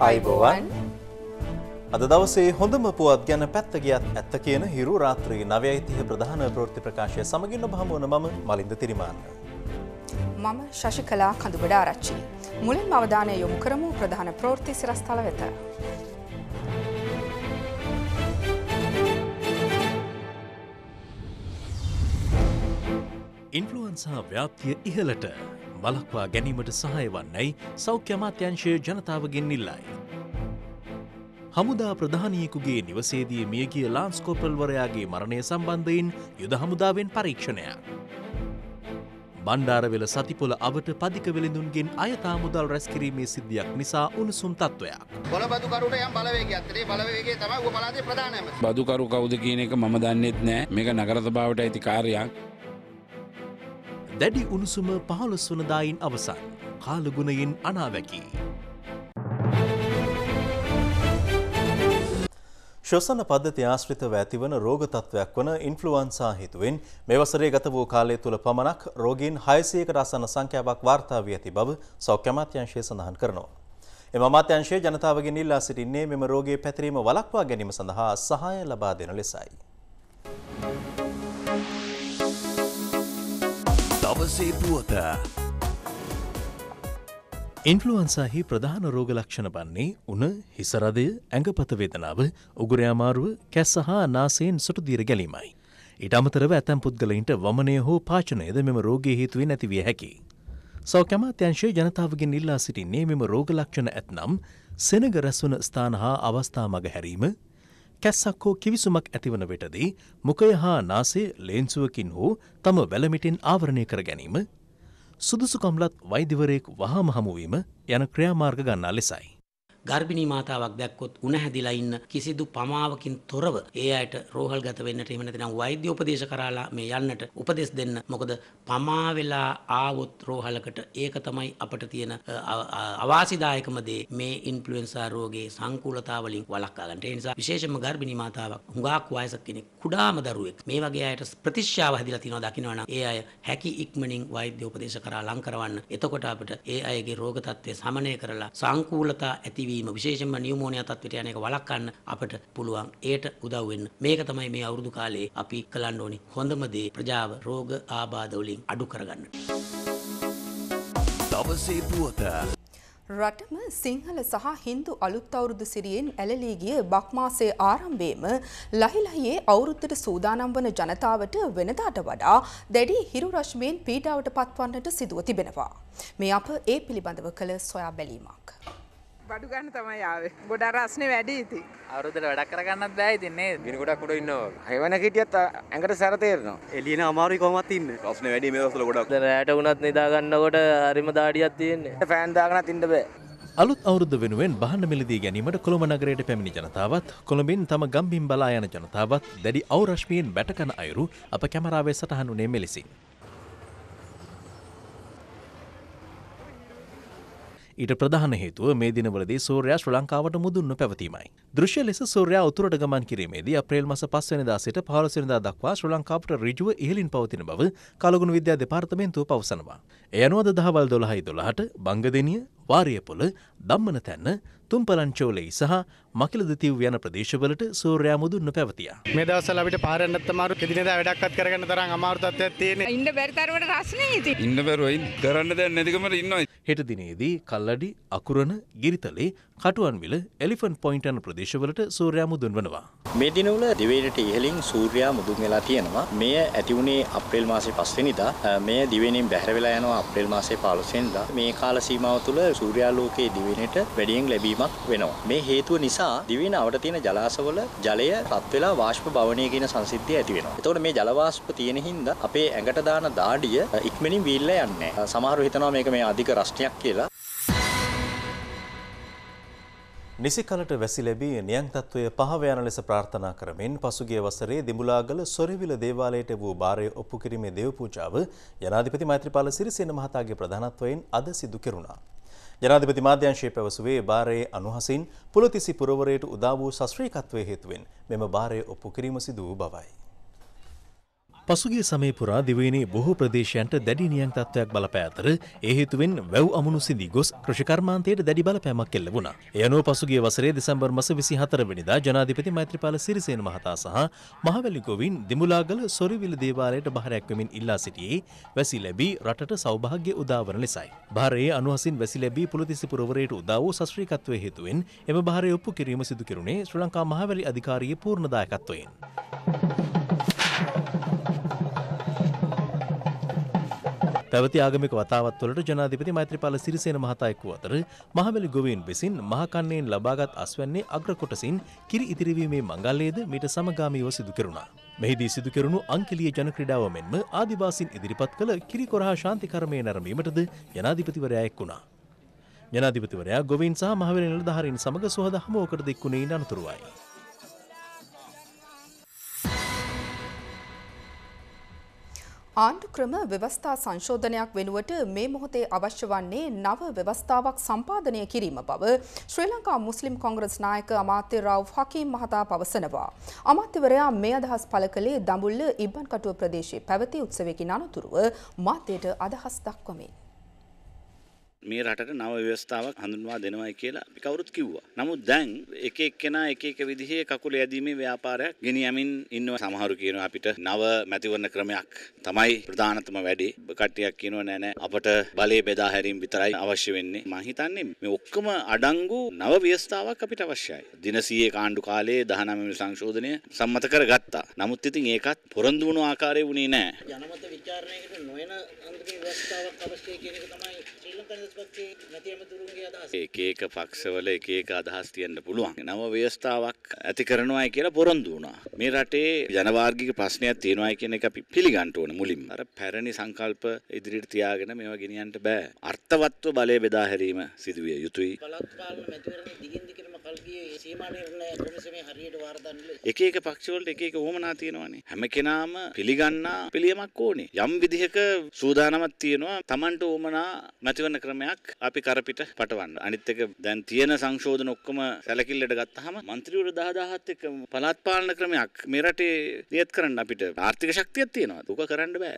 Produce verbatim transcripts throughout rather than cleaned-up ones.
ආයුබෝවන්. අද දවසේ හොඳම පුවත් ගැන පැත්ත ගියත් ඇත්ත කියන හිරු රාත්‍රී නවයයි තිහ ප්‍රධාන ප්‍රවෘත්ති ප්‍රකාශය සමගින් ඔබ හමු වන මම මලින්ද තිරිමාන්න. මම ශශිකලා කඳුබඩ ආරච්චි. මුලින්ම අවධානය යොමු කරමු ප්‍රධාන ප්‍රවෘත්ති සිරස්තල වෙත. ඉන්ෆ්ලුවන්සා ව්‍යාප්තිය ඉහළට වළක්වා ගැනීමට සහාය වන්නයි සෞඛ්‍ය අමාත්‍යාංශය ජනතාවගෙන් ඉල්ලයි. හමුදා ප්‍රධානියෙකුගේ නිවසේදී මියගිය ලාන්ස් කෝපල්වරයාගේ මරණය සම්බන්ධයෙන් යුද හමුදාවෙන් පරීක්ෂණයක්. බණ්ඩාරවෙල සතිපොළ අවට පදික වෙළඳුන්ගෙන් අයථා මුදල් රැස් කිරීමේ සිද්ධියක් නිසා උණුසුම් තත්ත්වයක්. බදුකරුට යම් බලවේගයක් තියෙනවා. බලවේගය තමයි ඌ පළාතේ ප්‍රධාන ඇමති. බදුකරු කවුද කියන එක මම දන්නෙත් නෑ. මේක නගර සභාවට අයිති කාර්යයක්. දැඩි උණුසුම පහළොස් වනදායින් අවසන්. කාලගුණයෙන් අනාවැකි. ශ්වසන පද්ධති ආශ්‍රිතව ඇතිවන රෝග තත්ත්වයක් වන ඉන්ෆ්ලුවන්සා හේතුවෙන් මේ වසරේ ගත වූ කාලය තුළ පමණක් රෝගීන් හයසියයකට ආසන්න සංඛ්‍යාවක් වාර්තා වී ඇති බව සෞඛ්‍ය අමාත්‍යාංශය සඳහන් කරනවා. එම අමාත්‍යාංශය ජනතාවගෙන් ඉල්ලා සිටින්නේ මෙම රෝගයේ පැතිරීම වළක්වා ගැනීම සඳහා සහාය ලබා දෙන ලෙසයි. දවසේ පුවත. ඉන්ෆ්ලුවන්සාහි ප්‍රධාන රෝග ලක්ෂණ වන්නේ උණ, හිසරදය, ඇඟපත වේදනාව, උගුරේ අමාරුව, කැස්ස හා නාසයෙන් සොටු දීර ගැලීමයි. ඊට අමතරව ඇතැම් පුද්ගලයින්ට වමනය හෝ පාචනයද මෙම රෝගයේ හේතුවෙන් ඇතිවිය හැකියි. සෞඛ්‍ය අමාත්‍යාංශය ජනතාවගෙන් ඉල්ලා සිටින්නේ මෙම රෝග ලක්ෂණ ඇතනම් සෙනග රැස්වන ස්ථාන හා අවස්ථා මග හැරීම, කැස්සක් හෝ කිවිසුමක් ඇතිවන විටදී මුඛය හා නාසය ලේන්සුවකින් හෝ තම වැලමිටින් ආවරණය කර ගැනීම, සුදුසුකම්ලත් වෛද්‍යවරයෙකු වහාම හමුවීම යන ක්‍රියාමාර්ග ගන්නා ලෙසයි. ගර්භිණී මාතාවක් දැක්කොත් උණ හැදිලා ඉන්න කිසිදු පමාවකින් තොරව ඒ අයට රෝහල්ගත වෙන්නට එහෙම නැත්නම් වෛද්‍ය උපදේශ කරලා මේ යන්නට උපදෙස් දෙන්න. මොකද පමා වෙලා ආවොත් රෝහලකට ඒක තමයි අපිට තියෙන අවාසිදායකම දේ මේ ඉන්ෆ්ලුවෙන්සා රෝගයේ සංකූලතාව වලින් වළක්වා ගන්න. ඒ නිසා විශේෂයෙන්ම ගර්භිණී මාතාවක් හුඟක් වයසක කෙනෙක් කුඩාම දරුවෙක් මේ වගේ අයට ප්‍රතිශ්‍යාව හැදිලා තියෙනවා දකිනවා නම් ඒ අය හැකි ඉක්මනින් වෛද්‍ය උපදේශ කරලා ලං කරවන්න. එතකොට අපිට ඒ අයගේ රෝග තත්ත්වය සමනය කරලා සංකූලතා ඇති විශේෂයෙන්ම නියුමෝනියා තත්ත්වයට යන එක වළක්වන්න අපට පුළුවන්. ඒට උදව් වෙන්න මේක තමයි මේ අවුරුදු කාලේ අපි කළන්න ඕනි හොඳම දේ, ප්‍රජාව රෝග ආබාධ වලින් අඩු කරගන්න. දවසේ පුවත. රටම සිංහල සහ හින්දු අලුත් අවුරුදු සිරියෙන් ඇලලී ගිය බක් මාසයේ ආරම්භයේම ලහිලහියේ අවුරුද්දට සූදානම් වන ජනතාවට වෙනදාට වඩා දැඩි හිරු රශ්මියෙන් පීඩාවට පත්වන්නට සිදුව තිබෙනවා. මේ අප ඒ පිළිබඳව කළ සොයා බැලීමක්. බඩු ගන්න තමයි ආවේ. ගොඩක් රස්නේ වැඩි ඉතින්. අවුරුද්දට වැඩක් කරගන්නත් බෑ ඉතින් නේද? ගිනි ගොඩක් උඩ ඉන්නවා. හේවන හිටියත් ඇඟට සැර තේරෙනවා. එළියන අමාරුයි කොහොමවත් ඉන්න. රස්නේ වැඩි මේ දවස්වල ගොඩක්. දැන් රැට වුණත් නිදා ගන්නකොට හරිම දාඩියක් තියෙන්නේ. ෆෑන් දාගෙනත් ඉන්න බෑ. අලුත් අවුරුද්ද වෙනුවෙන් බහන්න මිලදී ගැනීමට කොළඹ නගරයට පැමිණි ජනතාවත්, කොළඹින් තම ගම්බිම් බලා යන ජනතාවත් දැඩි අවුරශ්මියෙන් බැටකන අයුරු අප කැමරාවේ සටහන් වුණේ මෙලෙසින්. ඊට ප්‍රධාන හේතුව මේ දිනවලදී සූර්යයා ශ්‍රී ලංකාවට මුදුන්ව පැවතීමයි. දෘශ්‍ය ලෙස සූර්යයා උතුරට ගමන් කිරීමේදී අප්‍රේල් මාස පහ වෙනිදා සිට පහළොස් වෙනිදා දක්වා ශ්‍රී ලංකාවට ඍජුව ඉහළින් පවතින බව කලගුණ විද්‍යා දෙපාර්තමේන්තුව පවසනවා. එය අනුව දහවල් දොළහයි දොළහට බංගදෙනිය, වාරියපොළ, දම්මනතැන්න, තුම්පලන්චෝලේ සහ මකිලදතිව් යන ප්‍රදේශවලට සූර්යයා මුදුන්ව පැවතියා. මේ දවස්වල අපිට පාර යන්නත් අමාරු, එදිනෙදා වැඩක්වත් කරගන්න තරම් අමාරු තත්ත්වයක් තියෙන්නේ. ඉන්න බැරි තරමට රස්නේ ඉතින්. ඉන්න බැරුවයි කරන්න දෙයක් නැතිකමට ඉන්නවා. හෙට දිනේදී කල්ලඩි, අකුරණ, ගිරිතලේ, කටුවන්විල, එලිෆන්ට් පොයින්ට් යන ප්‍රදේශවලට සූර්යයා මුදුන් වනවා. මේ දිනවල දිවයිනට ඉහළින් සූර්යයා මුදුන් වෙලා තියෙනවා. මෙය ඇති වුණේ අප්‍රේල් මාසේ පහ වෙනිදා. මෙය දිවයිනෙන් බැහැර වෙලා යනවා අප්‍රේල් මාසේ පහළොස් වෙනිදා. මේ කාල සීමාව තුළ සූර්යාලෝකයේ දිවයිනට වැඩියෙන් ලැබීමක් වෙනවා. මේ හේතුව නිසා දිවයින අවට තියෙන ජලාශවල ජලය රත් වෙලා වාෂ්ප භවනය කියන සංසිද්ධිය ඇති වෙනවා. එතකොට මේ ජල වාෂ්ප තියෙන හින්දා අපේ ඇඟට දාන දාඩිය ඉක්මනින් වීල්ලා යන්නේ නැහැ. සමහරව හිතනවා මේක මේ අධික රස්නයක් කියලා. නිසි කලට වැසි ලැබී නියං තත්ත්වය පහව යන ලෙස ප්‍රාර්ථනා කරමින් පසුගිය වසරේ දිඹුලාගල සොරවිල දේවාලයට වූ භාරය ඔප්පු කිරීමේ දේව පූජාව ජනාධිපති මෛත්‍රීපාල සිරිසේන මහතාගේ ප්‍රධානත්වයෙන් අද සිදු කෙරුණා. ජනාධිපති මාධ්‍යංශය පැවසුවේ භාරයේ අනුහසින් පුලතිසි පුරවරයට උදා වූ ශාස්ත්‍රීයත්වයේ හේතුවෙන් මෙම භාරය ඔප්පු කිරීම සිදු වූ බවයි. පසුගිය සමය පුරා දිවයිනේ බොහෝ ප්‍රදේශයන්ට දැඩි නියං තත්ත්වයක් බලපෑ අතර ඒ හේතුවෙන් වැව් අමුණු සිඳී ගොස් කෘෂි කර්මාන්තයට දැඩි බලපෑමක් එල්ල වුණා. ඒ අනුව පසුගිය වසරේ දෙසැම්බර් මාස විසිහතර වෙනිදා ජනාධිපති මෛත්‍රීපාල සිරිසේන මහතා සහ මහවැලි ගොවින් දිමුලාගල සොරිවිල දේවාලයට බහරයක් වෙමින් ඉල්ලා සිටියේ වැසි ලැබී රටට සෞභාග්‍ය උදාවන ලෙසයි. භාරයේ අනුහසින් වැසි ලැබී පුලතිස්ස පුරවරයට උදා වූ ශාස්ත්‍රීයත්වයේ හේතුවෙන් එම භාරය ඔප්පු කිරීම සිදු කෙරුණේ ශ්‍රී ලංකා මහවැලි අධිකාරියේ පූර්ණ දායකත්වයෙන්. පැවති ආගමික වතාවත් වලට ජනාධිපති මෛත්‍රීපාල සිරිසේන මහතා එක් වූ අතර මහවැලි ගොවීන් විසින් මහකන්නයෙන් ලබාගත් අස්වැන්නේ අග්‍ර කොටසින් කිරි ඉතිරිවීමේ මංගල්‍යයද මීට සමගාමීව සිදු කෙරුණා. මෙහිදී සිදු කෙරුණු අංකලීය ජන ක්‍රීඩාව මෙන්ම ආදිවාසීන් ඉදිරිපත් කළ කිරි කොරහා ශාන්ති කර්මය නැරඹීමටද ජනාධිපතිවරයා එක් වුණා. ජනාධිපතිවරයා ගොවීන් සහ මහවැලි නිලධාරීන් සමග සුවද හමුවකට දික්ුණේ අනතුරුවයි. ආණ්ඩු ක්‍රම ව්‍යවස්ථා සංශෝධනයක් වෙනුවට මේ මොහොතේ අවශ්‍ය වන්නේ නව ව්‍යවස්ථාවක් සම්පාදනය කිරීම බව ශ්‍රී ලංකා මුස්ලිම් කොංග්‍රස් නායක අමාත්‍ය රවුෆ් හකීම් මහතා පවසනවා. අමාත්‍යවරයා මේ අදහස් පළ කළේ දඹුල්ල ඉබ්බන්කටුව ප්‍රදේශයේ පැවති උත්සවයකින් අනතුරුව මාධ්‍යයට අදහස් දක්වමින්. මේ රටට නව ව්‍යවස්ථාවක් හඳුන්වා දෙනවයි කියලා අපි කවුරුත් කිව්වා. නමුත් දැන් එක එක්කෙනා එක එක විදිහේ කකුල යැදීමේ ව්‍යාපාරයක් ගෙනියමින් ඉන්නවා. සමහරු කියනවා අපිට නව මැතිවරණ ක්‍රමයක් තමයි ප්‍රධානතම වැඩේ. කට්ටියක් කියනවා නෑ නෑ අපට බලය බෙදා හැරීම විතරයි අවශ්‍ය වෙන්නේ. මම හිතන්නේ මේ ඔක්කොම අඩංගු නව ව්‍යවස්ථාවක් අපිට අවශ්‍යයි. දින සීයේ කාණ්ඩු කාලයේ දහනවය වෙනි සංශෝධනය සම්මත කරගත්තා. නමුත් ඉතින් ඒකත් පොරොන්දු වුණු ආකාරයේ වුණේ නෑ. ජනමත විචාරණයකට නොයන අන්තිම ව්‍යවස්ථාවක් අවශ්‍යයි කියන එක තමයි ශ්‍රී ලංකා එක එක පක්ෂවල එක එක අදහස් තියන්න පුළුවන්. නව ව්‍යවස්ථාවක් ඇති කරනවායි කියලා පොරොන්දු වුණා. මේ රටේ ජනවාර්ගික ප්‍රශ්නයක් තියෙනවායි කියන එක අපි පිළිගන්න ඕන මුලින්ම. අර පැරණි සංකල්ප ඉදිරියට තියාගෙන මේවා ගෙනියන්න බෑ. අර්ථවත්ව බලය බෙදා හැරීම සිදු විය යුතුයි. පළාත් පාලන මැතිවරණයේ දිගින් දිගටම කල්ගියේ සීමා නිර්ණය කොමිසමේ හරියට වාර්තා නිල එක එක පක්ෂවලට එක එක වොමනා තියෙනවානේ. හැම කෙනාම පිළිගන්නා පිළියමක් ඕනේ. යම් විදිහක සූදානමක් තියෙනවා Tamanට වොමනා මැතිවරණ ක්‍රමයක් අපි කරපිට පටවන්න. අනිත් එක දැන් තියෙන සංශෝධන ඔක්කොම සැලකිල්ලට ගත්තාම മന്ത്രിවරු දහදාහත් එක්ක පළාත් පාලන ක්‍රමයක් මේ රටේ දියත් කරන්න අපිට ආර්ථික ශක්තියක් තියෙනවා. ඒක කරන්න බෑ.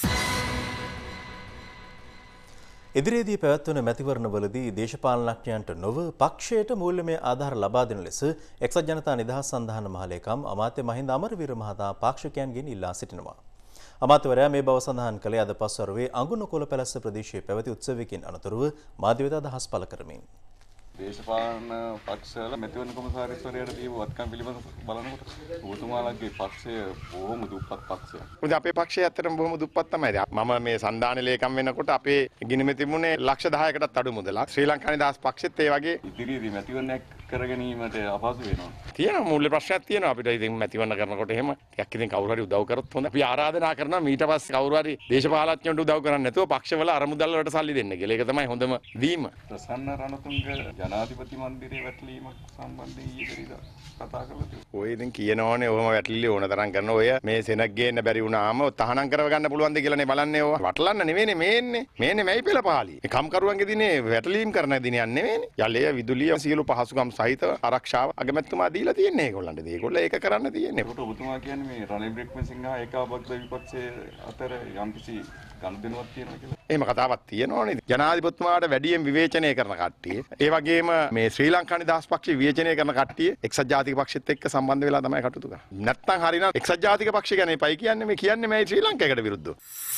ඉදිරියේදී පැවැත්වන මැතිවරණවලදී දේශපාලනඥයන්ට නොව පක්ෂයට මූල්‍යමය ආධාර ලබා දෙන ලෙස එක්සත් ජනතා නිදහස් සන්ධාන මහලේකම් අමාත්‍ය මහින්ද අමරවීර මහතා පාක්ෂිකයන්ගෙන් ඉල්ලා සිටිනවා. අමාත්‍යවරයා මේ බව සඳහන් කළේ අද පස්වරුවේ අඟුණකොළ පැලස්ස ප්‍රදේශයේ පැවති උත්සවයකින් අනතුරුව මාධ්‍ය වෙත අදහස් පළ කරමින්. දේශපාලන පක්ෂවල මැතිවරණ කොමසාරිස්වරයාට දීපු වත්කම් පිළිබඳව බලනකොට ඔබතුමාලගේ පක්ෂය බොහොම දුප්පත් පක්ෂයක්. මොකද අපේ පක්ෂය ඇත්තටම බොහොම දුප්පත් තමයි. මම මේ සන්ධාන ලේකම් වෙනකොට අපේ ගිණිමේ තිබුණේ ලක්ෂ දහයකටත් අඩු මුදලක්. ශ්‍රී ලංකා නිදහස් පක්ෂෙත් ඒ වගේ ඉදිරියේදී මැතිවරණයක් කර ගැනීමට අපහසු වෙනවා. තියෙනවා මූල්‍ය ප්‍රශ්නයක් තියෙනවා අපිට. ඉතින් මැතිවරණ කරනකොට එහෙම ටිකක් ඉතින් කවුරු හරි උදව් කරොත් හොඳයි. අපි ආරාධනා කරනවා ඊට පස්සේ කවුරු හරි දේශපාලඥයන්ට උදව් කරන්නේ නැතුව පක්ෂවල අරමුදල් වලට සල්ලි දෙන්න කියලා. ඒක තමයි හොඳම වීම. ප්‍රසන්න රණතුංග ජනාධිපති මන්දිරයේ වැටලීමක් සම්බන්ධයෙන් ඊයේදා කතා කළා. ඔය ඉතින් කියනෝනේ ඔහම වැටලිලි ඕන තරම් කරන ඔය මේ සෙනග් ගේන්න බැරි වුණාම තහනම් කරව ගන්න පුළුවන්ද කියලානේ බලන්නේ ඕවා. වටලන්න නෙවෙයිනේ මේන්නේ. මේන්නේ මැයි පෙළපාලි. මේ කම්කරුවන්ගේ දිනේ වැටලීම් කරන දිනයක් නෙවෙයිනේ. යලේ විදුලිය සියලු පහසුකම් සහිතව ආරක්ෂාව අගමැතිතුමා දීලා තියෙන්නේ ඒගොල්ලන්ට. ඒගොල්ලෝ ඒක කරන්න තියෙන්නේ. ඒකට ඔබතුමා කියන්නේ මේ රනිල් වික්‍රමසිංහ ඒකාබද්ධ විපක්ෂයේ අතර යම්කිසි ගනුදෙනුවක් තියෙනවා කියලා. එහෙම කතාවක් තියෙනවනේ. ජනාධිපතිතුමාට වැඩියෙන් විවේචනය කරන කට්ටිය. ඒ වගේම මේ ශ්‍රී ලංකා නිදහස් පක්ෂය විවේචනය කරන කට්ටිය එක්සත් ජාතික පක්ෂෙත් එක්ක සම්බන්ධ වෙලා තමයි කටයුතු කරන්නේ. නැත්තම් හරිනම් එක්සත් ජාතික පක්ෂය ගැන එපයි කියන්නේ මේ කියන්නේ මේ ශ්‍රී ලංකාවකට විරුද්ධව.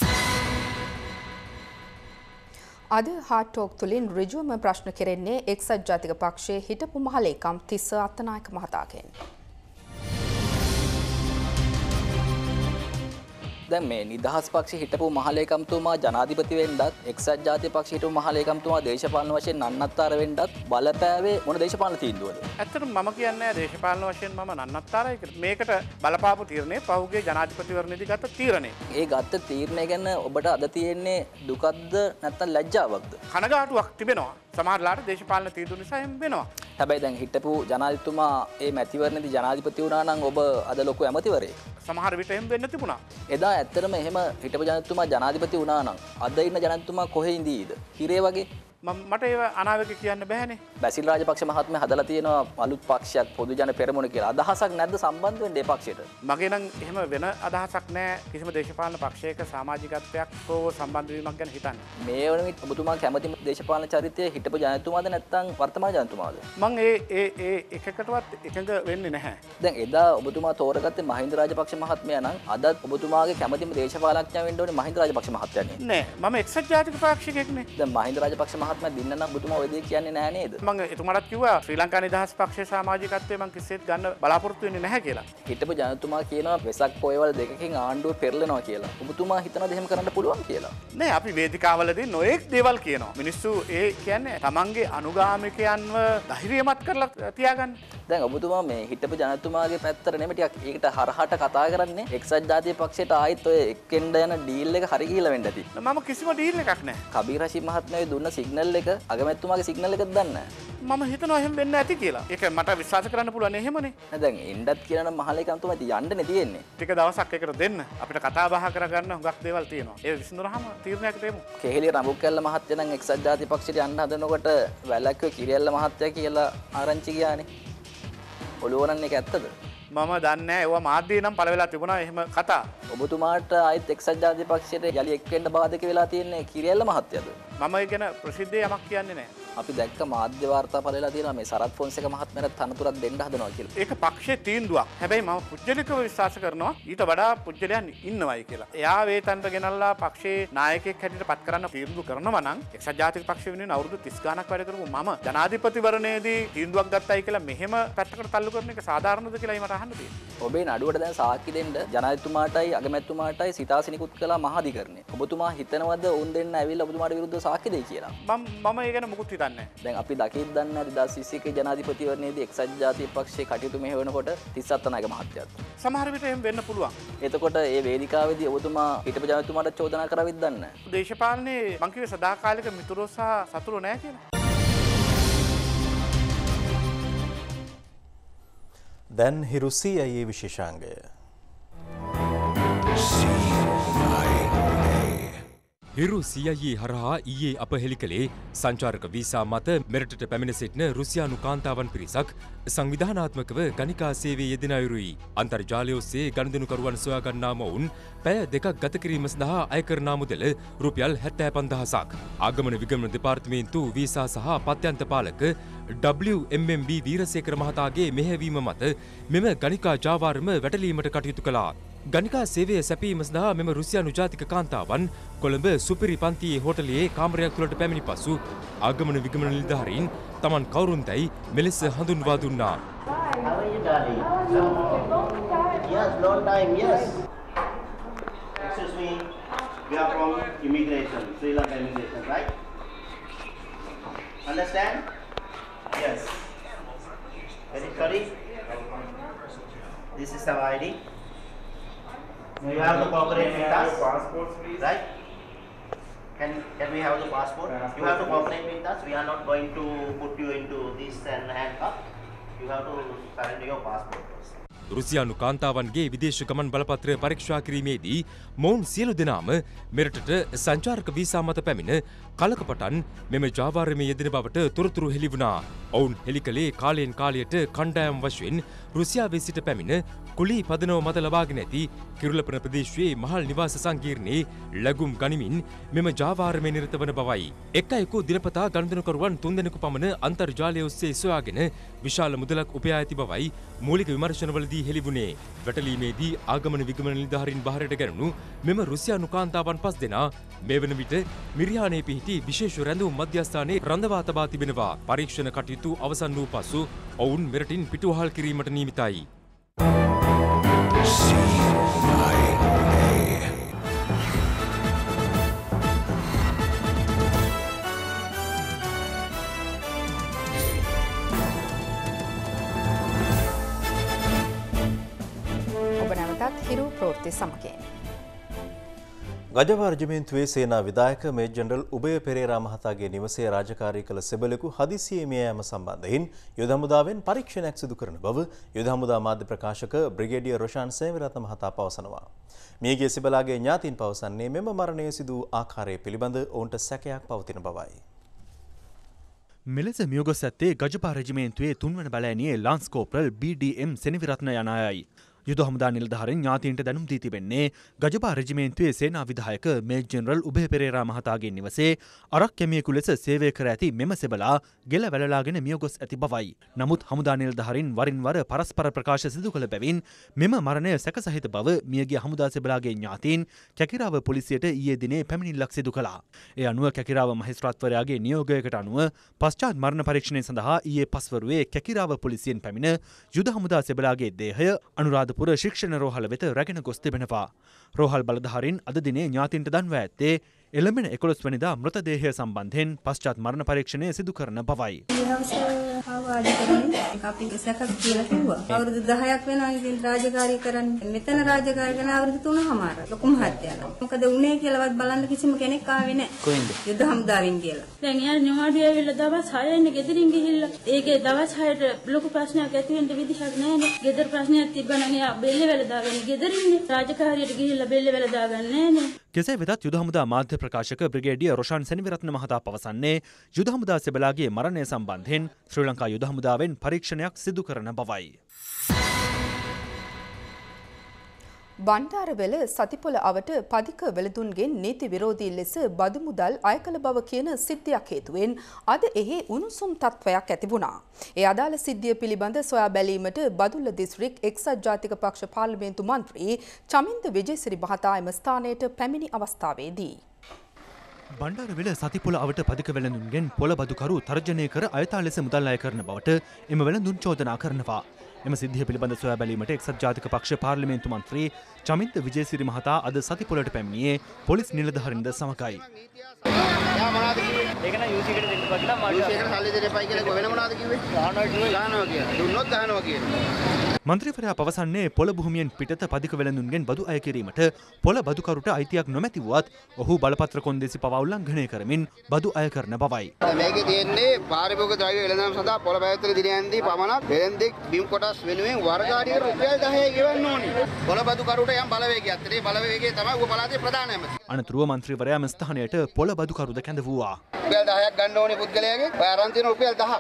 අද හාට් ටෝක් තුලින් ඍජුවම ප්‍රශ්න කෙරෙන්නේ එක්සත් ජාතික පක්ෂයේ හිටපු මහලේකම් තිස්ස අත්තනායක මහතාගෙන්. දැන් මේ නිදහස් පක්ෂ හිටපු මහලේකම්තුමා ජනාධිපති වෙන්නත් එක්සත් ජාතික පක්ෂ හිටපු මහලේකම්තුමා දේශපාලන වශයෙන් නන්නත්තර වෙන්නත් බලපෑවේ මොන දේශපාලන තීන්දුවද? ඇත්තටම මම කියන්නේ දේශපාලන වශයෙන් මම නන්නත්තරයි කියලා. මේකට බලපාපු තීරණය පහුගිය ජනාධිපතිවරණයේදී ගත්ත තීරණය. ඒ ගත්ත තීරණය ගැන ඔබට අද තියෙන්නේ දුකක්ද නැත්නම් ලැජ්ජාවක්ද? කනගාටුවක් තිබෙනවා. සමහරලාට දේශපාලන තීන්දුව නිසා එහෙම වෙනවා. හැබැයි දැන් හිටපු ජනාධිපතිතුමා මේ මැතිවරණයේදී ජනාධිපති වුණා නම් ඔබ අද ලොකු ඇමතිවරයෙක්. සමහර විට එහෙම වෙන්න තිබුණා. එදා ඇත්තටම එහෙම හිටපු ජනාධිපතිතුමා ජනාධිපති වුණා නම් අද ඉන්න ජනාධිපතිතුමා කොහේ ඉඳීද? හිරේ වගේ. මට ඒව අනාවක කියන්න බෑනේ. බැසිල් රාජපක්ෂ මහත්මයා හදලා තියෙනවා අලුත් පක්ෂයක් පොදු ජන පෙරමුණ කියලා. අදහසක් නැද්ද සම්බන්ධ වෙන්න ඒ පක්ෂයට? මගේ නම් එහෙම වෙන අදහසක් නැහැ. කිසිම දේශපාලන පක්ෂයක සමාජිකත්වයක් හෝ සම්බන්ධ වීමක් ගැන හිතන්නේ. මේ වන විට ඔබතුමා කැමති දේශපාලන චරිතය හිටපු ජනතුමාද නැත්නම් වර්තමාන ජනතුමාද? මම ඒ ඒ ඒ එකකටවත් එකඟ වෙන්නේ නැහැ. දැන් එදා ඔබතුමා තෝරගත්තේ මහින්ද රාජපක්ෂ මහත්මයා නම් අදත් ඔබතුමාගේ කැමතිම දේශපාලඥයා වෙන්න ඕනේ මහින්ද රාජපක්ෂ මහත්මයානේ. නෑ මම එක්සත් ජාතික පාක්ෂිකයෙක්නේ. දැන් මහින්ද රාජපක්ෂ මහත්මයා දින්න නම් ඔබතුමා ඔය දේ කියන්නේ නැහැ නේද? මම එතුමාටත් කිව්වා ශ්‍රී ලංකා නිදහස් පක්ෂයේ සමාජිකත්වයේ මම කිසිසේත් ගන්න බලාපොරොත්තු වෙන්නේ නැහැ කියලා. හිටපු ජනතුමා කියනවා වෙසක් පොයවල් දෙකකින් ආණ්ඩුව පෙරලනවා කියලා. ඔබතුමා හිතනද එහෙම කරන්න පුළුවන් කියලා? නෑ අපි වේදිකාවලදී නොඑක් දේවල් කියනවා. මිනිස්සු ඒ කියන්නේ තමන්ගේ අනුගාමිකයන්ව ධෛර්යමත් කරලා තියාගන්න. දැන් ඔබතුමා මේ හිටපු ජනතුමාගේ පැත්තට නෙමෙයි ටිකක් ඒකට හරහට කතා කරන්නේ. එක්සත් ජාතික පක්ෂයට ආයිත් ඔය එක්කෙන්ඩ යන ඩීල් එක හරි ගිහිල්ලා වෙන්න ඇති. මම කිසිම ඩීල් එකක් නැහැ. කබීර් රෂීද් මහත්මයා දුන්න සිග්නල් එක අගමැතිතුමාගේ සිග්නල් එකද දන්නේ නැහැ. මම හිතනවා එහෙම වෙන්න ඇති කියලා. ඒක මට විශ්වාස කරන්න පුළුවන් එහෙමනේ. දැන් එන්නත් කියලා නම් මහලේකම්තුමා ඉතින් යන්නනේ තියෙන්නේ. ටික දවසක් එකට දෙන්න. අපිට කතා බහ කරගන්න හුඟක් දේවල් තියෙනවා. ඒ විසඳුනහම තීරණයකට එමු. කෙහෙලිය රඹුක්කැල්ල මහත්තයා නම් එක්සත් ජාතික පක්ෂයට යන්න හදනකොට වැලක්කුවේ කිරියල්ල මහත්තයා කියලා ආරංචි ගියානේ. ඔළුවරන් එක ඇත්තද? මම දන්නේ නැහැ. ඒවා මාධ්‍යයේ නම් පළ වෙලා තිබුණා එහෙම කතා. ඔබතුමාට ආයෙත් එක්සත් ජාතික පක්ෂයට යලි එක් වෙන්න බාධක වෙලා තියෙන්නේ කිරියල්ල මහත්තයාද? මම ඒ ගැන ප්‍රසිද්ධිය යමක් කියන්නේ නැහැ. අපි දැක්ක මාධ්‍ය වාර්තා පළලා තියෙනවා මේ සරත් ෆොන්සේක මහත්මයාට තනතුරක් දෙන්න හදනවා කියලා. ඒක පක්ෂයේ තීන්දුවක්. හැබැයි මම පුජ්‍යලිකව විශ්වාස කරනවා ඊට වඩා පුජ්‍යලයන් ඉන්නවයි කියලා. එයා වේතන්ට ගෙනල්ලා පක්ෂයේ නායකයෙක් හැටියට පත් කරන්න තීන්දුව කරනවා නම් එක්සත් ජාතික පක්ෂය වෙනුවෙන් අවුරුදු තිස් ගාණක් වැඩ කරපු මම ජනාධිපතිවරණයේදී තීන්දුවක් ගත්තයි කියලා මෙහෙම පැත්තකට තල්ලු කරන එක සාධාරණද කියලායි මට අහන්න තියෙන්නේ. ඔබේ නඩුවට දැන් සාක්ෂි දෙන්න ජනාධිපතිතුමාටයි අගමැතිතුමාටයි සිතාසි නිකුත් කළා මහාධිකරණය. ඔබතුමා හිතනවද ඔවුන් දෙන්න ඇවිල්ලා ඔබතුමාට විරුද්ධව සාක්ෂි දෙයි කියලා? මම මම ඒ ගැන මුකුත් හිතන්නේ නැහැ. දැන් අපි දකිත් දන්නේ දෙදාස් විසි එකේ ජනාධිපතිවරණයේදී එක්සත් ජාතික පක්ෂයේ කටයුතු මෙහෙවනකොට තිස් අත්තනායක මහත්තයාත් සමහර විට එහෙම වෙන්න පුළුවන්. එතකොට ඒ වේදිකාවේදී ඔබතුමා හිටපු ජනාධිපතිතුමාට චෝදනා කරවිත් දන්නේ නැහැ. දේශපාලනේ මං කිව්වේ සදාකාලික මිතුරෝ සහ සතුරෝ නැහැ කියලා. දැන් හිරු සී අයි ඒ විශේෂාංගය. හිරු සී අයි ඒ හරහා ඊයේ අප හෙළි කළේ සංචාරක වීසා මත මෙරටට පැමිණ සිටින රුසියානු කාන්තාවන් පිරිසක් සංවිධානාත්මකව ගණිකා සේවයේ යෙදෙන අයුරුයි. අන්තර්ජාලය ඔස්සේ ගනුදෙනුකරුවන් සොයා ගන්නා මොවුන් පැය දෙකක් ගත කිරීම සඳහා අය කරනා මුදල රුපියල් හැත්තෑ පන්දහසක්. ආගමන විගමන දෙපාර්තමේන්තු වීසා සහ පත්‍යන්ත පාලක ඩබ්ලිව් එම් එම් බී වීරසේකර මහතාගේ මෙහෙයවීම මත මෙම ගණිකා ජාවාරම වැටලීමට කටයුතු කළා. ගණිකා සේවය සැපීම සඳහා මෙම රුසියානු ජාතික කාන්තාවන් කොළඹ සුපිරි පන්තියේ හෝටලයේ කාමරයක් තුළට පැමිණි පසු ආගමන විගමන නිලධාරීන් තමන් කවුරුන්දැයි මෙලෙස හඳුන්වා දුන්නා. Yes. Very sorry. This is our I D. You have to cooperate with us. Passports, please. Right? Can can we have the passport? You have to cooperate with us. We are not going to put you into this and handcuff. You have to surrender your passport first. රුසියානු කාන්තාවන්ගේ විදේශ ගමන් බලපත්‍රය පරීක්ෂා කිරීමේදී මොවුන් සියලු දෙනාම මෙරටට සංචාරක වීසා මත පැමිණ කලකපටන් මෙම ජාවාරමේ යෙදෙන බවට තොරතුරු හෙළි වුණා. ඔවුන් හෙළි කළේ කාලයෙන් කාලයට කණ්ඩායම් වශයෙන් රුසියාවේ සිට පැමිණ කුලී පදනව මත ලබාගෙන ඇති කිරුළපන ප්‍රදේශයේ මහල් නිවාස සංකීර්ණයේ ලැබුම් ගනිමින් මෙම ජාවාරමේ නිරත වන බවයි. එක් අයෙකු දිනපතා ගනුදෙනුකරුවන් තුන්දෙනෙකු පමණ අන්තර්ජාලය ඔස්සේ සොයාගෙන විශාල මුදලක් උපයා ඇති බවයි මූලික විමර්ශනවලදී හෙළිවුණේ. වැටලීමේදී ආගමන විගමන නිලධාරීන් බහරට ගැනුණු මෙම රුසියානු කාන්තාවන් පස් දෙනා මේ වන විට මිරියානේ පිහිටි විශේෂ රැඳවුම් මධ්‍යස්ථානයේ රඳවා තබා තිබෙනවා. පරීක්ෂණ කටයුතු අවසන් වූ පසු ඔවුන් මෙරටින් පිටුවහල් කිරීමට නියමිතයි. හිරු ප්‍රවෘත්ති සමගින් ගජවා රෙජිමෙන්තුවේ සේනා විධායක මේජර් ජනරල් උබය පෙරේරා මහතාගේ නිවසේ රාජකාරී කළ සෙබළෙකු හදිසියේ මිය යාම සම්බන්ධයෙන් යුද හමුදාවෙන් පරීක්ෂණයක් සිදු කරන බව යුද හමුදා මාධ්‍ය ප්‍රකාශක බ්‍රිගේඩියර් රොෂාන් සේවරත්න මහතා පවසනවා. මියගිය සෙබළාගේ ඥාතීන් පවසන්නේ මෙම මරණය සිදු වූ ආකාරය පිළිබඳ ඔවුන්ට සැකයක් පවතින බවයි. මෙලෙස මියගොස් ඇත්තේ ගජපා රෙජිමේන්තුවේ තුන්වන බලඇනියේ lance corporal B D M Seneviratne යන අයයි. යුද හමුදා නිලධාරීන් ඥාතීන්ට දැනුම් දී තිබෙන්නේ ගජපා රෙජිමේන්තුවේ සේනා විධායක මේජර් ජෙනරල් උභය පෙරේරා මහතාගේ නිවසේ අරක් කැමියෙකු ලෙස සේවය කර ඇති මෙම සෙබලා ගෙල වැළලාගෙන මියගොස් ඇති බවයි. නමුත් හමුදා නිලධාරීන් වරින් වර පරස්පර ප්‍රකාශ සිදු කළ බැවින් මෙම මරණය සැකසහිත බව මියගිය හමුදා සෙබලාගේ ඥාතීන් කැකිරාව පොලිසියට ඊයේ දිනේ පැමිණිල්ලක් සිදු කළා. ඒ අනුව කැකිරාව මහේස්ත්‍රාත්වරයාගේ නියෝගයකට අනුව පශ්චාත් මරණ පරීක්ෂණය සඳහා ඊයේ පස්වරුවේ කැකිරාව පොලිසියෙන් පැමිණ යුද හමුදා සෙබලාගේ දේහය අනුරාධ පුර ශික්ෂණ රෝහල වෙත රැගෙන ගොස් තිබෙනවා. රෝහල් බලධාරීන් අද දිනේ ඥාතින්ට දන්වා ඇත්තේ එළඹෙන එකොළොස් වෙනිදා මෘතදේහය සම්බන්ධයෙන් පශ්චාත් මරණ පරීක්ෂණය සිදු කරන බවයි. අපි සැකක් කියලා කිව්වා. අවුරුදු දහයක් වෙනවා ඉතින් රාජකාරී කරන්නේ. මෙතන රාජකාරී කරන අවුරුදු තුනමාර. ලොකු මහත්තයාලා. මොකද උනේ කියලාවත් බලන්න කිසිම කෙනෙක් ආවේ නැහැ. කොහෙන්ද? යුද හමුදාවෙන් කියලා. දැන් යා ඥාඩි ඇවිල්ලා දවස් හයයින් ගෙදරින් ගිහිල්ලා ඒකේ දවස් හයට ලොකු ප්‍රශ්නයක් ඇති වෙන්න විදිහක් නැහැනේ. ගෙදර ප්‍රශ්නයක් තිබ්බනම් එයා බෙල්ල වෙල දාගෙන ගෙදරින්නේ. රාජකාරියට ගිහිල්ලා බෙල්ල වෙල දාගන්නේ නැහැනේ. කෙසේ වෙතත් යුද හමුදා මාධ්‍ය ප්‍රකාශක බ්‍රිගේඩියර් රොෂාන් සෙනවිරත්න මහතා පවසන්නේ යුද හමුදා සෙබලාගේ මරණය සම්බන්ධයෙන් ශ්‍රී ලංකා යුද හමුදාවෙන් පරීක්ෂණයක් සිදු කරන බවයි. බණ්ඩාරවැල සතිපොළ අවට පදික වෙළඳුන්ගෙන් නීති විරෝධී ලෙස බදු මුදල් අය කළ බව කියන සිද්ධියක් හේතුවෙන් අද එහි උණුසුම් තත්ත්වයක් ඇති වුණා. ඒ අදාළ සිද්ධිය පිළිබඳ සොයා බැලීමට බදුල්ල දිස්ත්‍රික් එක්සත් ජාතික පක්ෂ පාර්ලිමේන්තු මන්ත්‍රී චමින්ද විජේසිරි මහතා එම ස්ථානයට පැමිණි අවස්ථාවේදී බණ්ඩාරවැල සතිපොළ අවට පදික වෙළඳුන්ගෙන් පොළ බදුකරු තර්ජනය කර අයථා ලෙස මුදල් අය කරන බවට එම වෙළඳුන් චෝදනා කරනවා. එම සිද්ධිය පිළිබඳ සොයා බැලීමට එක්සත් ජාතික පක්ෂ පාර්ලිමේන්තු මන්ත්‍රී චමින්ද විජේසිරි මහතා අද සතිපොළට පැමිණියේ පොලිස් නිලධාරීන්ද සමගයි. යා මොනවද කිව්වේ? ඒක නම් යූසි එකට දෙන්න බෑ කියලා මට. යූසි එකට සල්ලි දෙන්න එපයි කියලා වෙන මොනවද කිව්වේ? ගහනවා කිව්වේ ගහනවා කියලා. දුන්නොත් ගහනවා කියලා. මන්ත්‍රීවරයා පවසන්නේ පොළ භූමියෙන් පිටත පදික වෙළඳුන්ගෙන් බදු අය කිරීමට පොළ බදුකරුට අයිතියක් නොමැති වුවත් ඔහු බලපත්‍ර කොන්දේසි පවා උල්ලංඝනය කරමින් බදු අය කරන බවයි. මේකේ තියෙන්නේ පාරිභෝගික ද්‍රව්‍ය වෙළඳාම් සඳහා පොළ පැවැත්වෙන දිනයන්දී පමණක් වෙළෙන්දෙක් බිම් කොටස් වෙනුවෙන් වර්ගාඩියට රුපියල් දහය ගෙවන්න ඕනේ. පොළ බදුකරුට යම් බලවේගයක් තියෙනවා. ඒ බලවේගය තමයි ඌ පළාතේ ප්‍රධාන ඇමති. අනතුරුව මන්ත්‍රීවරයා මෙම ස්ථානයට පොළ බදුකරුද කැඳවුවා. රුපියල් දහයක් ගන්න ඕනේ පුද්ගලයාගේ. ඔය අරන් තියෙන රුපියල් දහයක්.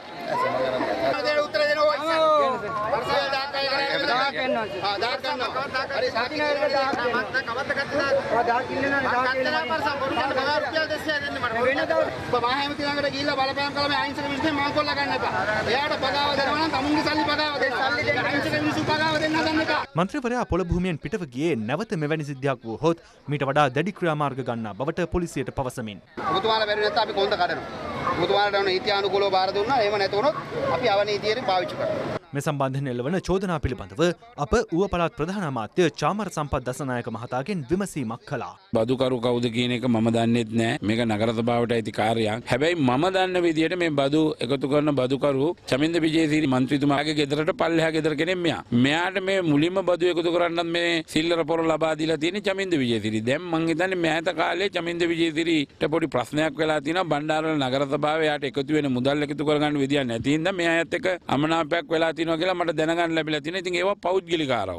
දෙන උත්තර දෙනවා. රුපියල් දහයක් ගන්න. ආ දහයක් ගන්නවා. හරි සාකින වෙලට දහයක් ගන්න. කවද්ද ගත්තද? ඔය දහයක් ඉන්නේ නැහැ. දහයක් ඉන්නේ නැහැ. පරසම් පොඩි ගන්න බෑ රුපියල් දෙසිය දෙන්න මට. වෙනද? ඔබ මහහැමති ළඟට ගිහිල්ලා බලපෑම් කළා මේ අහිංසක මිනිස්සු මං කොල්ල ගන්න එපා. එයාට පගාව දෙනවා නම් තමුන්ගේ සල්ලි පගාව දෙන්න. සල්ලි දෙන්න අහිංසක මිනිස්සු පගාව දෙන්න හදන්න එපා. මන්ත්‍රීවරයා පොළ භූමියෙන් පිටව ගියේ නැවත මෙවැනි සිද්ධියක් වුවහොත් මීට වඩා දැඩි ක්‍රියාමාර්ග ගන්නා බවට පොලිසියට පවසමින්. ඔබතුමාලා බැරි නැත්නම් අපි කොන්ද කඩනවා. ඔබතුමාලාට ඕන නීතියානුකූලව බාර දුන්නා. එහෙම නැති වුණොත් අපි අවනීතියෙන් පාවිච්චි කරනවා. මේ සම්බන්ධයෙන් එල්ලවන චෝදනා පිළිබඳව අප ඌව පළාත් ප්‍රධාන අමාත්‍ය චාමර සම්පත් දසනායක මහතාගෙන් විමසීමක් කළා. බදුකරු කවුද කියන එක මම දන්නෙත් නෑ. මේක නගර සභාවට අයිති කාර්යයක්. හැබැයි මම දන්න විදිහට මේ බදු එකතු කරන බදුකරු චමින්ද විජේසිරි මන්ත්‍රීතුමාගේ ගෙදරට පල්ලෙහා ගෙදර කෙනෙක් මෙයා. මෙයාට මේ මුලින්ම බදු එකතු කරන්නත් මේ සිල්ලර පොර ලබා දීලා තියෙන චමින්ද විජේසිරි. දැන් මං හිතන්නේ මෑත කාලේ චමින්ද විජේසිරිට පොඩි ප්‍රශ්නයක් වෙලා තියෙනවා. බණ්ඩාරවල නගර සභාවේ යාට එකතු වෙන මුදල් එකතු කරගන්න විදියක් නැති හින්දා මෙයාත් එක්ක අමනාපයක් වෙලා තියෙනවා කියලා මට දැනගන්න ලැබිලා තියෙනවා. ඉතින් ඒවා පෞද්ගලික ආරවුල්.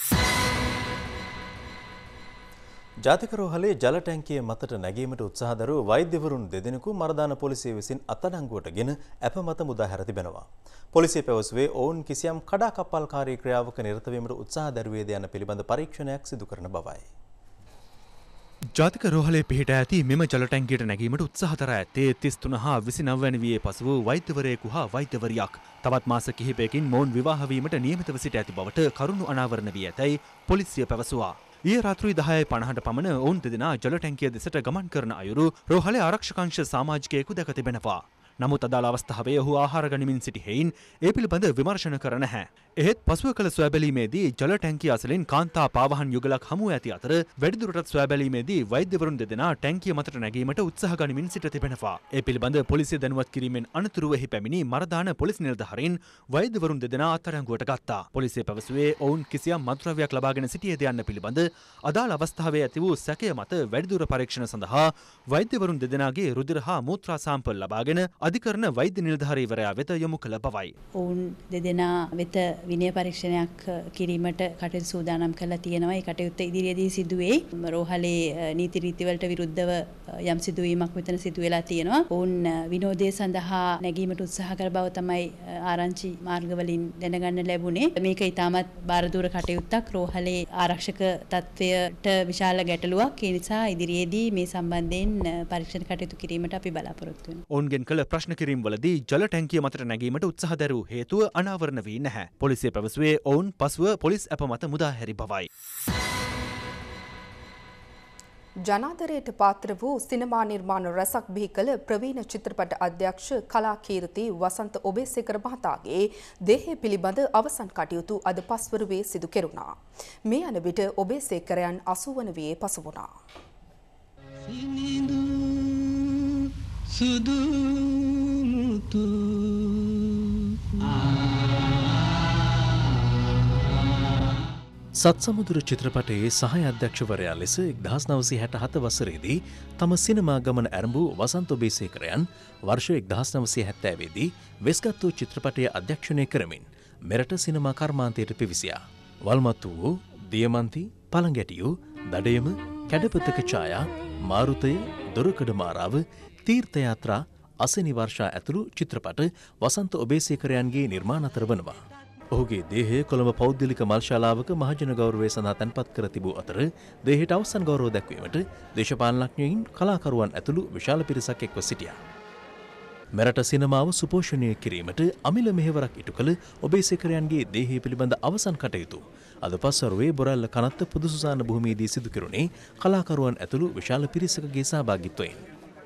ජාතික රෝහලේ ජල ටැංකිය මතට නැගීමට උත්සාහ දරුව වෛද්‍යවරුන් දෙදෙනෙකු මරදාන පොලිසිය විසින් අත්අඩංගුවටගෙන අප මත මුදා හැර තිබෙනවා. පොලිසිය පැවසුවේ ඔවුන් කිසියම් කඩාකප්පල්කාරී ක්‍රියාවක නිරත වීමට උත්සාහ දරුවේද යන පිළිබඳ පරීක්ෂණයක් සිදු කරන බවයි. ජාතික රෝහලේ පිහිට ඇති මෙම ජල ටැංකියට නැගීමට උත්සාහ දරා ඇත්තේ තිස් තුන හා විසිනව වැනි වියේ පසු වූ වෛද්‍යවරයෙකු හා වෛද්‍යවරියක්. තවත් මාස කිහිපයකින් මොවුන් විවාහ වීමට නියමිතව සිට ඇති බවට කරුණු අනාවරණ වී ඇතැයි පොලිසිය පැවසුවා. ඊයේ රාත්‍රී දහයයි පනහට පමණ ඔවුන් දෙදෙනා ජල ටැංකිය දෙසට ගමන් කරන අයුරු රෝහලේ ආරක්ෂකංශ සමාජිකයෙකු දැක තිබෙනවා. නමුත් අදාළ අවස්ථාවේ ඔහු ආහාර ගනිමින් සිටි හේයින් ඒ පිළිබඳ විමර්ශන කර නැහැ. එහෙත් පසුව කළ සොයා බැලීමේදී ජල ටැංකිය අසලින් කාන්තා පාවහන් යුගලක් හමු ඇති අතර වැඩිදුරටත් සොයා බැලීමේදී වෛද්‍යවරුන් දෙදෙනා ටැංකිය මතට නැගීමට උත්සාහ ගනිමින් සිට තිබෙනවා. ඒ පිළිබඳ පොලිසිය දැනුවත් කිරීමෙන් අනතුරුව එහි පැමිණි මරදාන පොලිස් නිලධාරීන් වෛද්‍යවරුන් දෙදෙනා අත්අඩංගුවට ගත්තා. පොලිසිය පැවසුවේ ඔවුන් කිසියම් මත්ද්‍රව්‍යයක් ලබාගෙන සිටියේද යන්න පිළිබඳ අදාළ අවස්ථාවේ ඇති වූ සැකය මත වැඩිදුර පරීක්ෂණ සඳහා වෛද්‍යවරුන් දෙදෙනාගේ රුධිර හා මූත්‍රා සාම්පල් ලබාගෙන අධිකරණ වෛද්‍ය නිලධාරීවරයා වෙත යොමු කළ බවයි. ඔවුන් දෙදෙනා වෙත විනය පරීක්ෂණයක් කිරීමට කටයුතු සූදානම් කරලා තියෙනවා. ඒ කටයුත්ත ඉදිරියේදී සිදු වෙයි. රෝහලේ නීති රීතිවලට විරුද්ධව යම් සිදුවීමක් මෙතන සිදු වෙලා තියෙනවා. ඔවුන් විනෝදය සඳහා නැගීමට උත්සාහ කර බව තමයි ආරංචි මාර්ගවලින් දැනගන්න ලැබුණේ. මේක ඉතාමත් බාරදූර කටයුත්තක්. රෝහලේ ආරක්ෂක තත්ත්වයට විශාල ගැටලුවක්. ඒ නිසා ඉදිරියේදී මේ සම්බන්ධයෙන් පරීක්ෂණ කටයුතු කිරීමට අපි බලාපොරොත්තු වෙනවා. ඔවුන්ගෙන් කළ ප්‍රශ්න කිරීම් වලදී ජල ටැංකිය මතට නැගීමට උත්සාහ දැරූ හේතුව අනාවරණ වී නැහැ. පොලිසිය පැවසුවේ ඔවුන් පසුව පොලිස් අප මත මුදා හැරි බවයි. ජනාදරයට පාත්‍ර වූ සිනමා නිර්මාණ රැසක් බිහි කළ ප්‍රවීණ චිත්‍රපට අධ්‍යක්ෂ කලාකීර්ති වසන්ත ඔබේසේකර මහතාගේ දේහය පිළිබඳ අවසන් කටයුතු අද පස්වරුවේ සිදු කෙරුණා. මේ යන විට ඔබේසේකරයන් අසූ වන වියේ පසු වුණා. සුදු මුතු සත්සමුදුර චිත්‍රපටයේ සහය අධ්‍යක්ෂවරයා ලෙස එක්දහස් නවසිය හැට හත වසරේදී තම සිනමා ගමන ඇරඹූ වසන්ත ඔබේසේකරයන් වර්ෂ එක්දහස් නවසිය හැත්තෑවේදී වෙස්ගත්තු චිත්‍රපටය අධ්‍යක්ෂණය කරමින් මෙරට සිනමා කර්මාන්තයට පිවිසියා. වල්මත්තු වූ දියමන්ති, පළඟැටියු, දඩයම, කැඩපතක ඡායා, මාරුතය, දොරකඩ මාරාව, තීර්ථ යාත්‍රා, අසනි වර්ෂා ඇතුළු චිත්‍රපට වසන්ත ඔබේසේකරයන්ගේ නිර්මාණ අතර වනවා. ඔහුගේ දේහය කොළඹ පෞද්ගලික මල්ශාලාවක මහජන ගෞරවය සඳහා තැන්පත් කර තිබූ අතර දේහයට අවසන් ගෞරව දැක්වීමට දේශපාලනඥයින් කලාකරුවන් ඇතුළු විශාල පිරිසක් එක්ව සිටියා. මෙරට සිනමාව සුපෝෂණය කිරීමට අමිල මෙහෙවරක් ඉටු කළ ඔබේසේකරයන්ගේ දේහය පිළිබඳ අවසන් කටයුතු අද පස්වරුවේ බොරැල්ල කනත්ත පුදුසුසාන භූමියේදී සිදු කෙරුණේ කලාකරුවන් ඇතුළු විශාල පිරිසකගේ සහභාගීත්වයෙන්.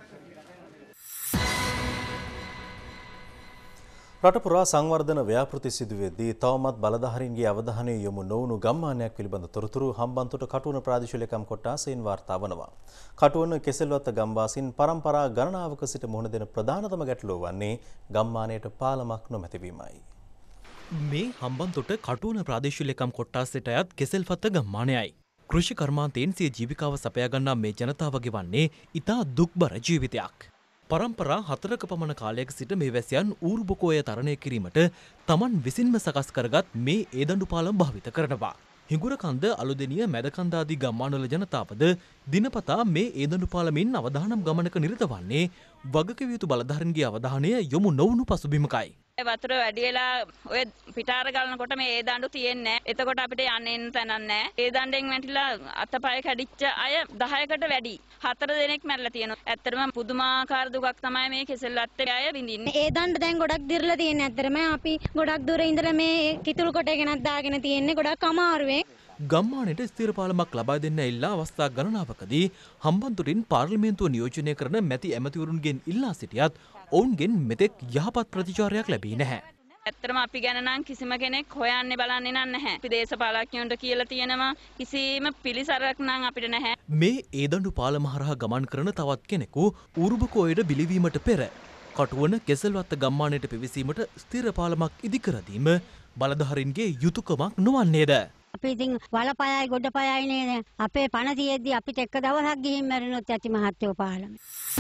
රට පුරා සංවර්ධන ව්‍යාපෘති සිදුවේදී තවමත් බලධාරීන්ගේ අවධානය යොමු නොවුණු ගම්මානයක් පිළිබඳ තොරතුරු හම්බන්තොට කටුවන ප්‍රාදේශීය ලේකම් කොට්ටාසයෙන් වාර්තා වනවා. කටුවන කෙසෙල්වත්ත ගම්වාසීන් පරම්පරා ගණනාවක සිට මුහුණ දෙන ප්‍රධානතම ගැටලුව වන්නේ ගම්මානයට පාලමක් නොමැතිවීමයි. මේ හම්බන්තොට කටුවන ප්‍රාදේශීය ලේකම් කොට්ටාසයට අයත් කෙසෙල්වත්ත ගම්මානයයි. කෘෂි කර්මාන්තයෙන් සිය ජීවිකාව සපයා ගන්නා මේ ජනතාව ගෙවන්නේ ඉතා දුක්බර ජීවිතයක්. පරම්පරා හතරක පමණ කාලයක සිට මේ වැසියන් ඌරුබකෝය තරණය කිරීමට තමන් විසින්ම සකස් කරගත් මේ ඒදඬු පාලම් භාවිත කරනවා. හිඟුරකන්ද අලුදෙනිය මැදකන්ද ආදී ගම්මානවල ජනතාවද දිනපතා මේ ඒදඬු පාලමින් අවදානම් ගමනක නිරත වන්නේ වගකිව යුතු බලධාරීන්ගේ අවධානය යොමු නොවුණු පසුබිමකයි. වතුර වැඩි වෙලා ඔය පිටාර ගලනකොට මේ ඒ දඬු තියෙන්නේ නැහැ. එතකොට අපිට යන්න එන්න තැනක් නැහැ. ඒ දණ්ඩෙන් වැටිලා අතපය කැඩිච්ච අය දහයකට වැඩි. හතර දෙනෙක් මැරලා තියෙනවා. ඇත්තටම පුදුමාකාර දුකක් තමයි මේ කෙසෙල්වත්තේ අය විඳින්නේ. ඒ දණ්ඩ දැන් ගොඩක් දිරලා තියෙන්නේ. ඇත්තටම අපි ගොඩක් දුර ඉඳලා මේ කිතුල් කොටගෙනත් දාගෙන තියෙන්නේ ගොඩක් අමාරුවෙන්. ගම්මානයට ස්ථිර පාලමක් ලබා දෙන්න ඉල්ලා අවස්ථා ගණනාවකදී හම්බන්තොටින් පාර්ලිමේන්තුව නියෝජනය කරන මැති ඇමතිවරුන්ගෙන් ඉල්ලා සිටියත් ඔවුන්ගෙන් මෙතෙක් යහපත් ප්‍රතිචාරයක් ලැබී නැහැ. ඇත්තටම අපි ගැන නම් කිසිම කෙනෙක් හොයන්නේ බලන්නේ නැහැ. අපි දේශපාලඥයන්ට කියලා තියෙනවා කිසිම පිළිසරක් නම් අපිට නැහැ. මේ ඒදඬු පාලම හරහා ගමන් කරන තවත් කෙනෙකු ඌරුබකෝයට බිලිවීමට පෙර කටුවන කෙසෙල්වත්ත ගම්මානයට පිවිසීමට ස්ථිර පාලමක් ඉදිකර දීම බලධාරීන්ගේ යුතුයකමක් නොවන්නේද? අපි ඉතින් වලපයයි ගොඩපයයි නේද? අපේ පණ තියෙද්දි අපිට එක දවසක් ගිහින් මැරෙනොත් ඇති මහත්යෝ පාලම.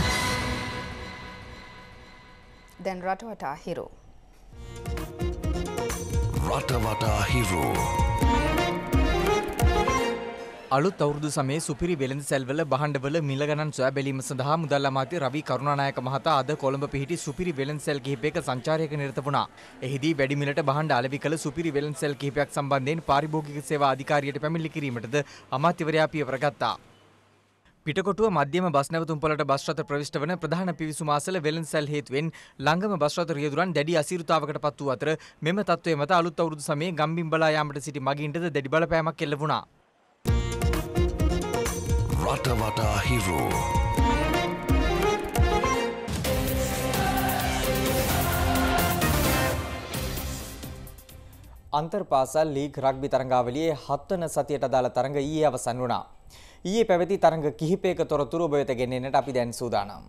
දැන් රටවටා හිරෝ. රටවටා හිරෝ. අලුත් අවුරුදු සමයේ සුපිරි වෙළඳ සැල්වල භාණ්ඩවල මිල ගණන් සොයා බැලීම සඳහා මුදල් අමාත්‍ය රවි කරුණානායක මහතා අද කොළඹ පිහිටි සුපිරි වෙළඳ සැල් කිහිපයක සංචාරයක නිරත වුණා. එහිදී වැඩි මිලට භාණ්ඩ අලෙවි කළ සුපිරි වෙළඳ සැල් කිහිපයක් සම්බන්ධයෙන් පාරිභෝගික සේවා අධිකාරියට පැමිණිලි කිරීමටද අමාත්‍යවරයා පියවර ගත්තා. පිටකොටුව මධ්‍යම බස් නැවතුම්පළට බස් රථ ප්‍රවිෂ්ඨ වන ප්‍රධාන පිවිසුම අසල වෙළඳ සැල් හේතුවෙන් ළංගම බස් රථ රියදුරන් දැඩි අසීරුතාවකට පත් වූ අතර මෙම තත්ත්වය මත අලුත් අවුරුදු සමයේ ගම්බිම්බලා යාමට සිටි මගීන්ටද දැඩි බලපෑමක් එල්ල වුණා. රටවටා හිරෝ. අන්තර් පාසල් ලීග් රග්බි තරඟාවලියේ හත්වන සතියට අදාළ තරඟ ඊයේ අවසන් වුණා. ඊයේ පැවති තරඟ කිහිපයක තොරතුරු ඔබ වෙත ගෙනෙන්නට අපි දැන් සූදානම්.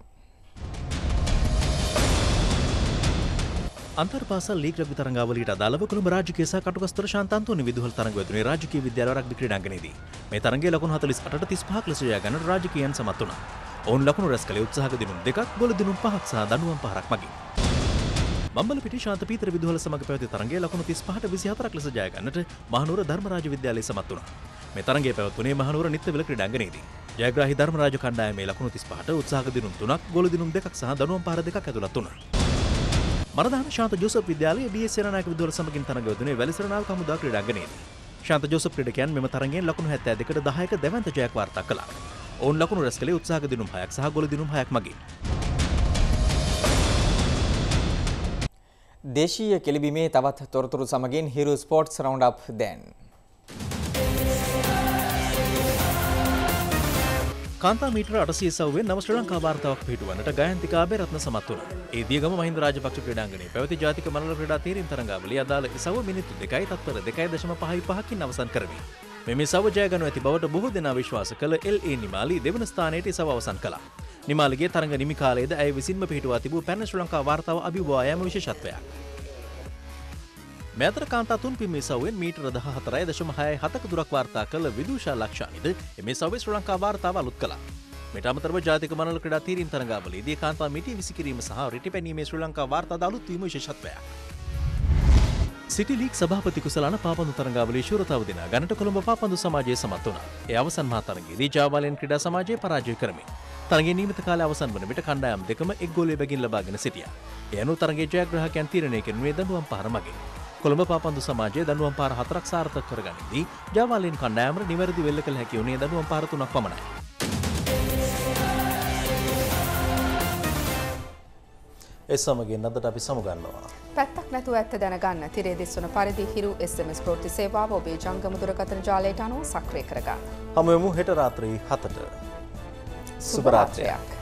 අන්තර් පාසල් ලීග් රග්බි තරඟාවලියට අදාළව කොළඹ රාජකීය සහ කටුකස්තර ශාන්තාන්තෝනි විදුහල් තරඟ වැදුනේ රාජකීය විද්‍යාලය රග්බි ක්‍රීඩාංගණයේදී. මේ තරඟයේ ලකුණු හතළිස් අටට තිස් පහක් ලෙස ජය ගන්නට රාජකීයයන් සමත් වුණා. ඔවුන් ලකුණු රැස් කළේ උත්සාහක දිනුම් දෙකක්, ගෝල දිනුම් පහක් සහ දඬුවම් පහරක් මගින්. බම්බලපිටිය ශාන්ත පීතර විදුහල සමග පැවති තරගයේ ලකුණු තිස් පහට විසිහතරක් ලෙස ජය ගන්නට මහනුවර ධර්මරාජ විද්‍යාලය සමත් වුණා. මේ තරගයේ පැවතුනේ මහනුවර නිත්‍යවිල ක්‍රීඩාංගණයේදී. ජයග්‍රාහී ධර්මරාජ කණ්ඩායමේ ලකුණු තිස් පහට උත්සාහක දිනුම් තුනක්, ගෝල දිනුම් දෙකක් සහ දනුවම් පහර දෙකක් ඇතුළත් වුණා. මරදාන ශාන්ත ජෝසප් විද්‍යාලයේ බී එස් සේනානායක විදුහල සමගින් තරග යොදුනේ වැලිසරනාව කමුදා ක්‍රීඩාංගණයේදී. ශාන්ත ජෝසප් ක්‍රීඩකයන් මෙම තරගයෙන් ලකුණු හැත්තෑ දෙකට දහයක දැවැන්ත ජයක් වාර්තා කළා. ඔවුන් ලකුණු රැස් කළේ උත්සාහක දිනුම් හයක් සහ ගෝල දිනුම් හයක් මගින්. දේශීය කෙලිබිමේ තවත් තොරතුරු සමගින් හිරු ස්පෝර්ට්ස් රවුන්ඩ් අප් දැන්. කාන්තා මීටර අටසිය සව්වෙන් නව ශ්‍රී ලංකා වාර්තාවක් පිටුවන්නට ගයන්තිකා අබේරත්න සමත් වුණා. ඒ දියගම මහින්ද රාජපක්ෂ ක්‍රීඩාංගණයේ පැවති ජාතික මල්ල ක්‍රීඩා තීරින් තරඟාවලිය අදාළ ඉසව්ව මිනිත්තු දෙකයි තත්පර දෙකයි දශම පහයි පහකින් අවසන් කරමි. මෙම ඉසව්ව ජය ගනු ඇති බවට බොහෝ දෙනා විශ්වාස කළ එල් ඒ නිමාලි දෙවන ස්ථානයට ඉසව්ව අවසන් කළා. නිමාලිගේ තරඟ නිමි කාලයේද ඇය විසින්ම පිහිටුවා තිබූ පැන ශ්‍රී ලංකා වාර්තාව අභිබවා යාම විශේෂත්වයක්. මේ අතර කාන්තා තුන් පිම්ම ඉසව්වෙන් මීටර දහහතරයි දශම හයයි හතක දුරක් වාර්තා කළ විදූෂා ලක්ෂානිද එම ඉසව්වේ ශ්‍රී ලංකා වාර්තාව අලුත් කළා. මෙට අමතරව ජාතික මනල ක්‍රීඩා තීරින් තරඟාවලියේදී කාන්තා මිටි විසිකිරීම සහ රිටි පැනීමේ ශ්‍රී ලංකා වාර්තාද අලුත් වීම විශේෂත්වයක්. සිටි ලීග් සභාපති කුසලාන පාපන්දු තරඟාවලියේ ශූරතාව දිනා ගන්නට කොළඹ පාපන්දු සමාජයේ සමත් වුණා. ඒ අවසන් මහා තරඟයේදී ජාවාලයන් ක්‍රීඩා සමාජය පරාජය කරමින් තරගයේ නියමිත කාලය අවසන් වන විට කණ්ඩායම් දෙකම එක් ගෝලයේ බැගින් ලබාගෙන සිටියා. ඒ අනුව තරගයේ ජයග්‍රාහකයන් තීරණය කෙරුණේ දඬුවම් පහර මගින්. කොළඹ පාපන්දු සමාජයේ දඬුවම් පහර හතරක් සාර්ථක කරගනිද්දී ජාවාලයන් කණ්ඩායමට නිවැරදි වෙල්ල කළ හැකි වුණේ දඬුවම් පහර තුනක් පමණයි. ඒ සමගින් අදට අපි සමුගන්නවා. පැත්තක් නැතුව ඇත්ත දැනගන්න තිරේ දිස්වන පරිදි හිරු එස් එම් එස් ප්‍රවෘත්ති සේවාව ඔබේ ජංගම දුරකථන ජාලයට අනුව සක්‍රිය කරගන්න. හමු වෙමු හෙට රාත්‍රී හතට. සුබ රාත්‍රියක්.